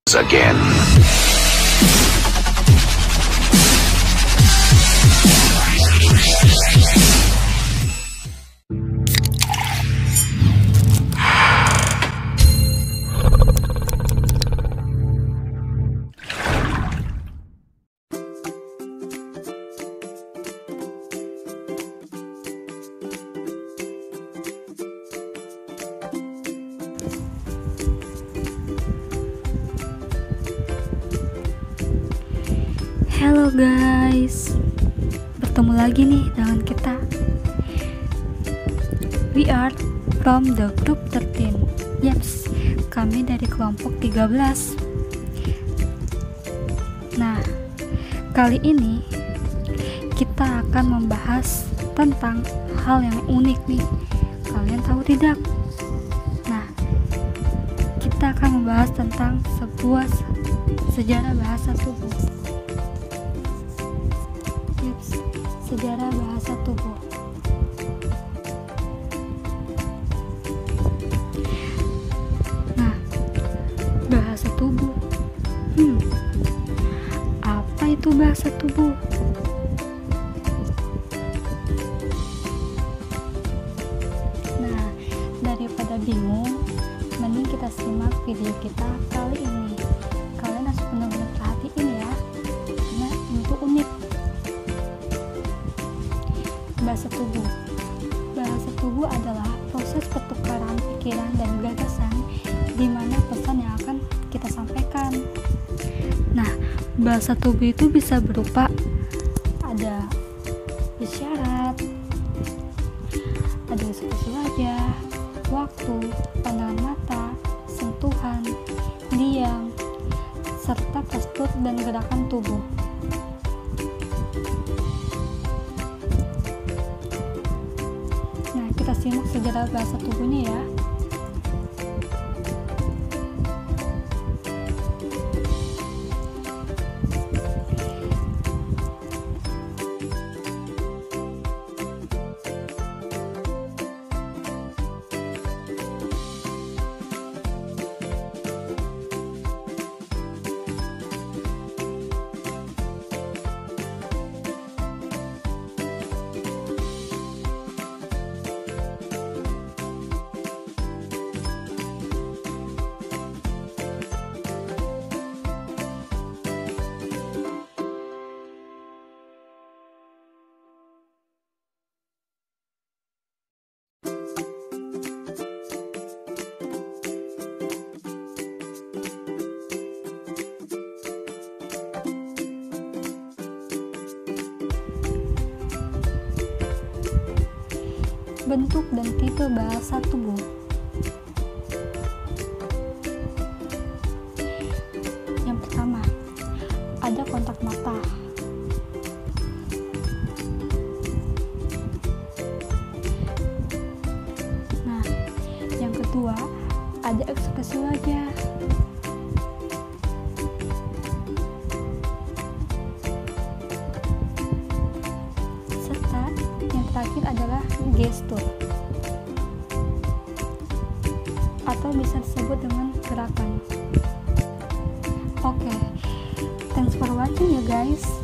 Again. Halo guys, bertemu lagi nih dengan kita. We are from the group 13. Yaps, kami dari kelompok 13. Nah, kali ini kita akan membahas tentang hal yang unik nih. Kalian tahu tidak? Nah, kita akan membahas tentang sebuah sejarah bahasa tubuh. Sejarah bahasa tubuh. Nah, bahasa tubuh. Apa itu bahasa tubuh? Nah, daripada bingung, mending kita simak video kita kali ini. Kalian harus benar-benar perhatiin ya, karena itu unik. Bahasa tubuh. Bahasa tubuh adalah proses pertukaran pikiran dan gagasan di mana pesan yang akan kita sampaikan. Nah, bahasa tubuh itu bisa berupa ada isyarat, ada ekspresi wajah, waktu, pandangan mata, sentuhan, diam, serta postur dan gerakan tubuh. Kita simak sejarah bahasa tubuhnya ya. Bentuk dan tipe bahasa tubuh. Yang pertama, ada kontak mata. Nah, yang kedua, ada ekspresi wajah. Serta yang terakhir adalah gestur, atau bisa disebut dengan gerakan. Oke, thanks for watching ya guys.